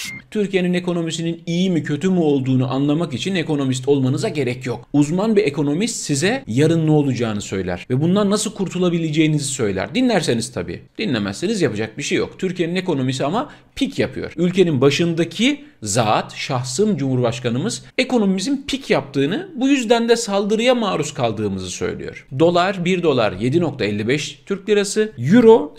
Türkiye'nin ekonomisinin iyi mi kötü mü olduğunu anlamak için ekonomist olmanıza gerek yok. Uzman bir ekonomist size yarın ne olacağını söyler ve bundan nasıl kurtulabileceğinizi söyler. Dinlerseniz tabii. Dinlemezseniz yapacak bir şey yok. Türkiye'nin ekonomisi ama pik yapıyor. Ülkenin başındaki zat, şahsım Cumhurbaşkanımız ekonomimizin pik yaptığını, bu yüzden de saldırıya maruz kaldığımızı söylüyor. Dolar, 1 dolar 7.55 Türk lirası, euro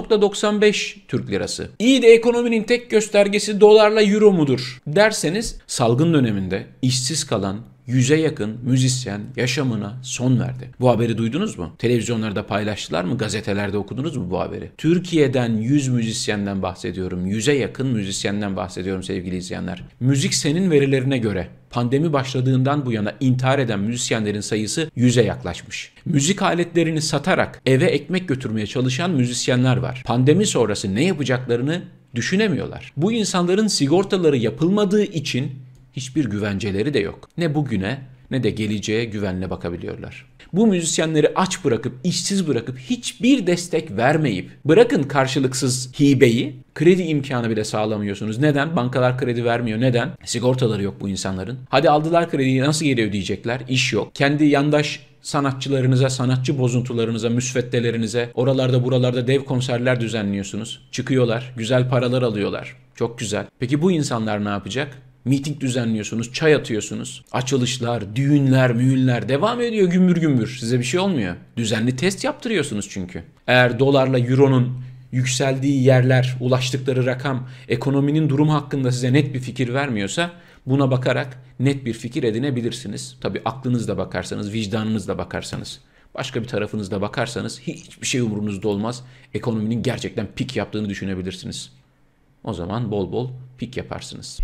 8.95 Türk lirası. İyi de ekonominin tek göstergesi dolarla euro mudur derseniz, salgın döneminde işsiz kalan 100'e yakın müzisyen yaşamına son verdi. Bu haberi duydunuz mu? Televizyonlarda paylaştılar mı? Gazetelerde okudunuz mu bu haberi? Türkiye'den 100 müzisyenden bahsediyorum. 100'e yakın müzisyenden bahsediyorum sevgili izleyenler. Müzik Sen'in verilerine göre pandemi başladığından bu yana intihar eden müzisyenlerin sayısı 100'e yaklaşmış. Müzik aletlerini satarak eve ekmek götürmeye çalışan müzisyenler var. Pandemi sonrası ne yapacaklarını düşünemiyorlar. Bu insanların sigortaları yapılmadığı için hiçbir güvenceleri de yok. Ne bugüne ne de geleceğe güvenle bakabiliyorlar. Bu müzisyenleri aç bırakıp, işsiz bırakıp, hiçbir destek vermeyip, bırakın karşılıksız hibeyi, kredi imkanı bile sağlamıyorsunuz. Neden? Bankalar kredi vermiyor. Neden? Sigortaları yok bu insanların. Hadi aldılar krediyi, nasıl geri ödeyecekler? İş yok. Kendi yandaş sanatçılarınıza, sanatçı bozuntularınıza, müsveddelerinize, oralarda buralarda dev konserler düzenliyorsunuz. Çıkıyorlar, güzel paralar alıyorlar. Çok güzel. Peki bu insanlar ne yapacak? Miting düzenliyorsunuz, çay atıyorsunuz. Açılışlar, düğünler, müğünler devam ediyor gümbür gümbür. Size bir şey olmuyor. Düzenli test yaptırıyorsunuz çünkü. Eğer dolarla euronun yükseldiği yerler, ulaştıkları rakam ekonominin durumu hakkında size net bir fikir vermiyorsa, buna bakarak net bir fikir edinebilirsiniz. Tabii aklınızla bakarsanız, vicdanınızla bakarsanız, başka bir tarafınızda bakarsanız hiçbir şey umurunuzda olmaz. Ekonominin gerçekten pik yaptığını düşünebilirsiniz. O zaman bol bol pik yaparsınız.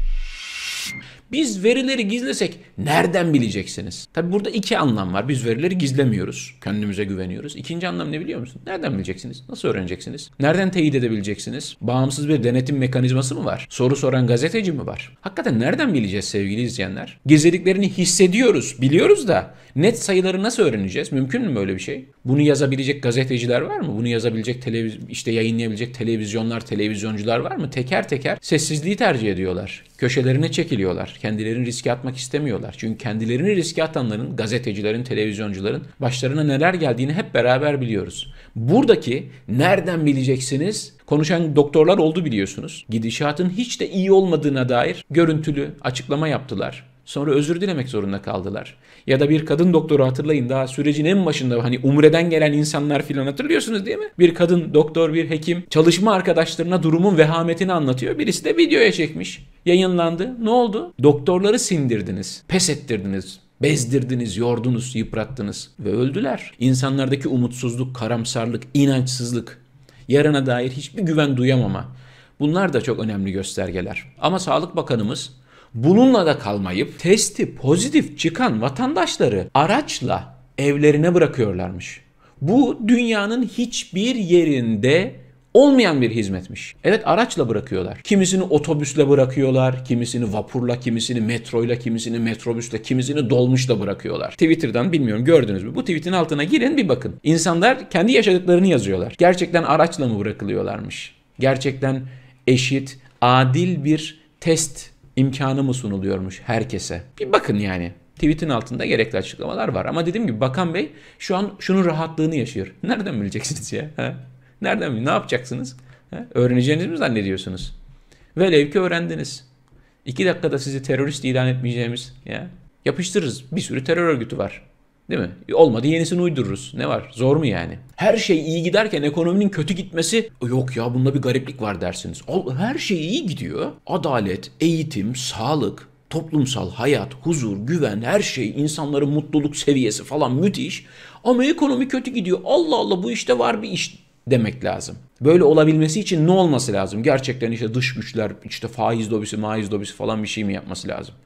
Biz verileri gizlesek nereden bileceksiniz? Tabi burada iki anlam var. Biz verileri gizlemiyoruz. Kendimize güveniyoruz. İkinci anlam ne biliyor musun? Nereden bileceksiniz? Nasıl öğreneceksiniz? Nereden teyit edebileceksiniz? Bağımsız bir denetim mekanizması mı var? Soru soran gazeteci mi var? Hakikaten nereden bileceğiz sevgili izleyenler? Gizlediklerini hissediyoruz, biliyoruz da net sayıları nasıl öğreneceğiz? Mümkün mü böyle bir şey? Bunu yazabilecek gazeteciler var mı? Bunu yazabilecek yayınlayabilecek televizyonlar, televizyoncular var mı? Teker teker sessizliği tercih ediyorlar. Köşelerine çekiliyorlar. Kendilerini riske atmak istemiyorlar. Çünkü kendilerini riske atanların, gazetecilerin, televizyoncuların başlarına neler geldiğini hep beraber biliyoruz. Buradaki nereden bileceksiniz? Konuşan doktorlar oldu biliyorsunuz. Gidişatın hiç de iyi olmadığına dair görüntülü açıklama yaptılar. Sonra özür dilemek zorunda kaldılar. Ya da bir kadın doktoru hatırlayın, daha sürecin en başında hani umreden gelen insanlar filan hatırlıyorsunuz değil mi? Bir kadın doktor, bir hekim çalışma arkadaşlarına durumun vehametini anlatıyor. Birisi de videoya çekmiş. Yayınlandı. Ne oldu? Doktorları sindirdiniz, pes ettirdiniz, bezdirdiniz, yordunuz, yıprattınız ve öldüler. İnsanlardaki umutsuzluk, karamsarlık, inançsızlık, yarına dair hiçbir güven duyamama. Bunlar da çok önemli göstergeler. Ama Sağlık Bakanımız bununla da kalmayıp testi pozitif çıkan vatandaşları araçla evlerine bırakıyorlarmış. Bu dünyanın hiçbir yerinde olmayan bir hizmetmiş. Evet, araçla bırakıyorlar. Kimisini otobüsle bırakıyorlar, kimisini vapurla, kimisini metroyla, kimisini metrobüsle, kimisini dolmuşla bırakıyorlar. Twitter'dan bilmiyorum gördünüz mü? Bu tweetin altına girin bir bakın. İnsanlar kendi yaşadıklarını yazıyorlar. Gerçekten araçla mı bırakılıyorlarmış? Gerçekten eşit, adil bir test imkanı mı sunuluyormuş herkese? Bir bakın yani. Tweet'in altında gerekli açıklamalar var. Ama dediğim gibi Bakan Bey şu an şunun rahatlığını yaşıyor. Nereden bileceksiniz ya? Nereden bilin? Ne yapacaksınız? Öğreneceğinizi mi zannediyorsunuz? Velev ki öğrendiniz. 2 dakikada sizi terörist ilan etmeyeceğimiz ya. Yapıştırırız. Bir sürü terör örgütü var. Değil mi? Olmadı yenisini uydururuz. Ne var? Zor mu yani? Her şey iyi giderken ekonominin kötü gitmesi, yok ya bunda bir gariplik var dersiniz. Her şey iyi gidiyor. Adalet, eğitim, sağlık, toplumsal hayat, huzur, güven, her şey, insanların mutluluk seviyesi falan müthiş. Ama ekonomi kötü gidiyor. Allah Allah, bu işte var bir iş demek lazım. Böyle olabilmesi için ne olması lazım? Gerçekten işte dış güçler, işte faiz lobisi, maiz lobisi falan bir şey mi yapması lazım?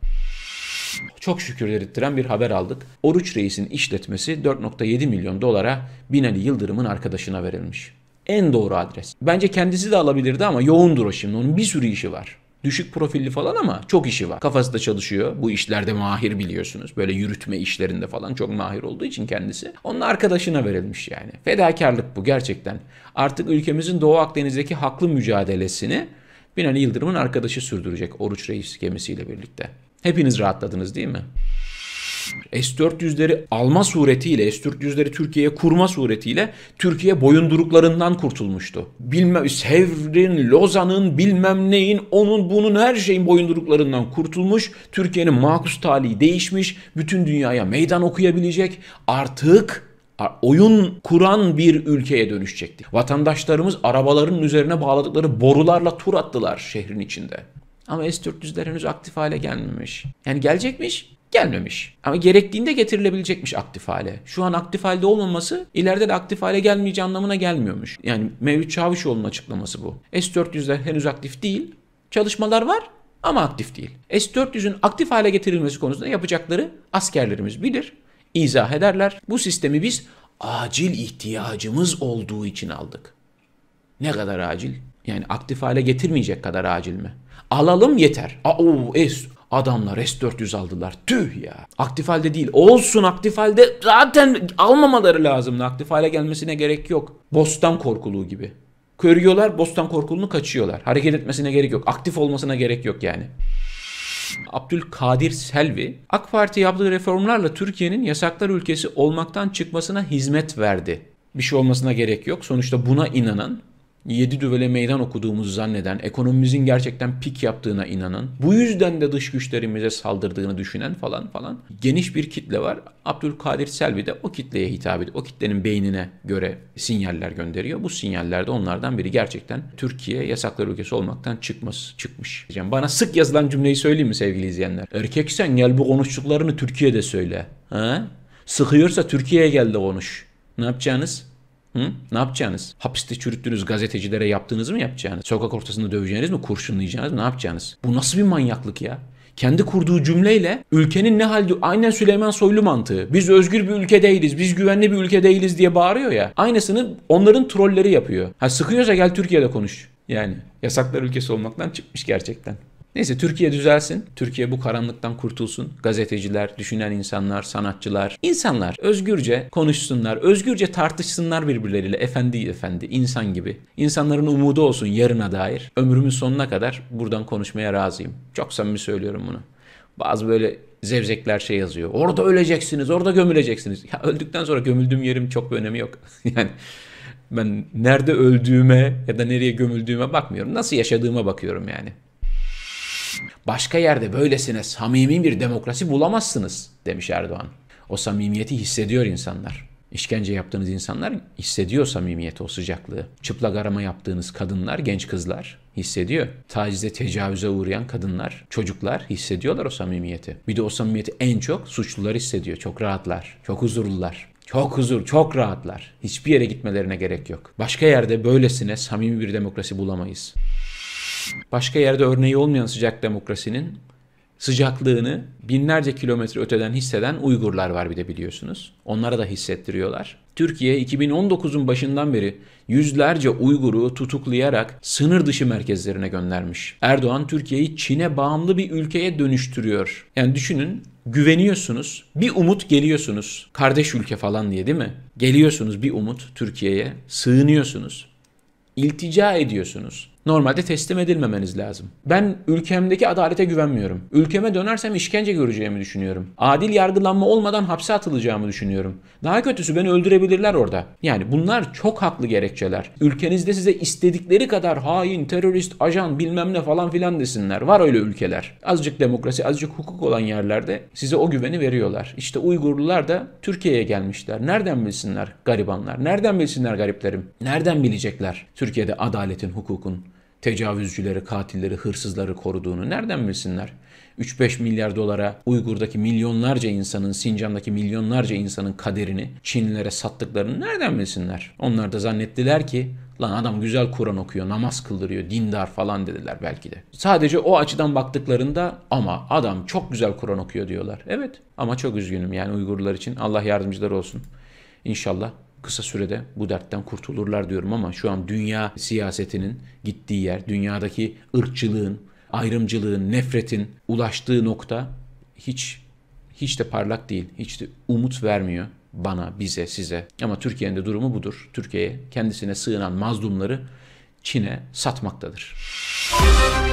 Çok şükür dedirttiren bir haber aldık. Oruç Reis'in işletmesi 4.7 milyon dolara Binali Yıldırım'ın arkadaşına verilmiş. En doğru adres. Bence kendisi de alabilirdi ama yoğundur o şimdi. Onun bir sürü işi var. Düşük profilli falan ama çok işi var. Kafası da çalışıyor. Bu işlerde mahir biliyorsunuz. Böyle yürütme işlerinde falan çok mahir olduğu için kendisi. Onun arkadaşına verilmiş yani. Fedakarlık bu gerçekten. Artık ülkemizin Doğu Akdeniz'deki haklı mücadelesini Binali Yıldırım'ın arkadaşı sürdürecek Oruç Reis gemisiyle birlikte. Hepiniz rahatladınız değil mi? S-400'leri alma suretiyle, S-400'leri Türkiye'ye kurma suretiyle Türkiye boyunduruklarından kurtulmuştu. Bilmem Sevr'in, Lozan'ın, bilmem neyin, onun bunun her şeyin boyunduruklarından kurtulmuş. Türkiye'nin makus talihi değişmiş. Bütün dünyaya meydan okuyabilecek. Artık oyun kuran bir ülkeye dönüşecekti. Vatandaşlarımız arabaların üzerine bağladıkları borularla tur attılar şehrin içinde. Ama S-400'ler henüz aktif hale gelmemiş. Yani gelecekmiş, gelmemiş. Ama gerektiğinde getirilebilecekmiş aktif hale. Şu an aktif halde olmaması ileride de aktif hale gelmeyeceği anlamına gelmiyormuş. Yani Mevlüt Çavuşoğlu'nun açıklaması bu. S-400'ler henüz aktif değil. Çalışmalar var ama aktif değil. S-400'ün aktif hale getirilmesi konusunda yapacakları askerlerimiz bilir, izah ederler. Bu sistemi biz acil ihtiyacımız olduğu için aldık. Ne kadar acil? Yani aktif hale getirmeyecek kadar acil mi? Alalım yeter. Adamlar S-400 aldılar. Tüh ya. Aktif halde değil. Olsun aktif halde zaten almamaları lazımdı. Aktif hale gelmesine gerek yok. Bostan korkuluğu gibi. Körüyorlar, Bostan korkuluğunu kaçıyorlar. Hareket etmesine gerek yok. Aktif olmasına gerek yok yani. Abdülkadir Selvi, AK Parti yaptığı reformlarla Türkiye'nin yasaklar ülkesi olmaktan çıkmasına hizmet verdi. Bir şey olmasına gerek yok. Sonuçta buna inanan, 7 düvele meydan okuduğumuzu zanneden, ekonomimizin gerçekten pik yaptığına inanan, bu yüzden de dış güçlerimize saldırdığını düşünen falan geniş bir kitle var. Abdülkadir Selvi de o kitleye hitap ediyor. O kitlenin beynine göre sinyaller gönderiyor. Bu sinyallerde onlardan biri gerçekten Türkiye yasaklar ülkesi olmaktan çıkmış. Bana sık yazılan cümleyi söyleyeyim mi sevgili izleyenler? Erkeksen gel bu konuştuklarını Türkiye'de söyle. Ha? Sıkıyorsa Türkiye'ye gel de konuş. Ne yapacaksınız? Ne yapacaksınız? Hapiste çürüttüğünüz gazetecilere yaptığınızı mı yapacaksınız? Sokak ortasında döveceğiniz mi? Kurşunlayacaksınız mı? Ne yapacaksınız? Bu nasıl bir manyaklık ya? Kendi kurduğu cümleyle ülkenin ne halde, aynen Süleyman Soylu mantığı. Biz özgür bir ülke değiliz, biz güvenli bir ülke değiliz diye bağırıyor ya. Aynısını onların trolleri yapıyor. Ha sıkıyorsa gel Türkiye'de konuş. Yani yasaklar ülkesi olmaktan çıkmış gerçekten. Neyse Türkiye düzelsin. Türkiye bu karanlıktan kurtulsun. Gazeteciler, düşünen insanlar, insanlar özgürce konuşsunlar, özgürce tartışsınlar birbirleriyle efendi, insan gibi. İnsanların umudu olsun yarına dair. Ömrümün sonuna kadar buradan konuşmaya razıyım. Çok samimi söylüyorum bunu. Bazı böyle zevzekler şey yazıyor. Orada öleceksiniz, orada gömüleceksiniz. Ya öldükten sonra gömüldüğüm yerim çok bir önemi yok. Yani ben nerede öldüğüme ya da nereye gömüldüğüme bakmıyorum. Nasıl yaşadığıma bakıyorum yani. Başka yerde böylesine samimi bir demokrasi bulamazsınız demiş Erdoğan. O samimiyeti hissediyor insanlar. İşkence yaptığınız insanlar hissediyor samimiyeti, o sıcaklığı. Çıplak arama yaptığınız kadınlar, genç kızlar hissediyor. Tacize, tecavüze uğrayan kadınlar, çocuklar hissediyorlar o samimiyeti. Bir de o samimiyeti en çok suçlular hissediyor. Çok rahatlar, çok huzurlular. Çok rahatlar. Hiçbir yere gitmelerine gerek yok. Başka yerde böylesine samimi bir demokrasi bulamayız. Başka yerde örneği olmayan sıcak demokrasinin sıcaklığını binlerce kilometre öteden hisseden Uygurlar var bir de biliyorsunuz. Onlara da hissettiriyorlar. Türkiye 2019'un başından beri yüzlerce Uygur'u tutuklayarak sınır dışı merkezlerine göndermiş. Erdoğan Türkiye'yi Çin'e bağımlı bir ülkeye dönüştürüyor. Yani düşünün, güveniyorsunuz, bir umut geliyorsunuz. Kardeş ülke falan diye değil mi? Geliyorsunuz bir umut Türkiye'ye, sığınıyorsunuz. İltica ediyorsunuz. Normalde teslim edilmemeniz lazım. Ben ülkemdeki adalete güvenmiyorum. Ülkeme dönersem işkence göreceğimi düşünüyorum. Adil yargılanma olmadan hapse atılacağımı düşünüyorum. Daha kötüsü beni öldürebilirler orada. Yani bunlar çok haklı gerekçeler. Ülkenizde size istedikleri kadar hain, terörist, ajan bilmem ne falan filan desinler. Var öyle ülkeler. Azıcık demokrasi, azıcık hukuk olan yerlerde size o güveni veriyorlar. İşte Uygurlular da Türkiye'ye gelmişler. Nereden bilsinler garibanlar? Nereden bilsinler gariplerim? Nereden bilecekler Türkiye'de adaletin, hukukun, tecavüzcüleri, katilleri, hırsızları koruduğunu nereden bilsinler? 3-5 milyar dolara Uygur'daki milyonlarca insanın, Sincan'daki milyonlarca insanın kaderini Çinlilere sattıklarını nereden bilsinler? Onlar da zannettiler ki lan adam güzel Kur'an okuyor, namaz kıldırıyor, dindar falan dediler belki de. Sadece o açıdan baktıklarında ama adam çok güzel Kur'an okuyor diyorlar. Evet ama çok üzgünüm yani Uygurlar için. Allah yardımcıları olsun. İnşallah kısa sürede bu dertten kurtulurlar diyorum ama şu an dünya siyasetinin gittiği yer, dünyadaki ırkçılığın, ayrımcılığın, nefretin ulaştığı nokta hiç de parlak değil. Hiç de umut vermiyor bana, bize, size. Ama Türkiye'nin de durumu budur. Türkiye kendisine sığınan mazlumları Çin'e satmaktadır.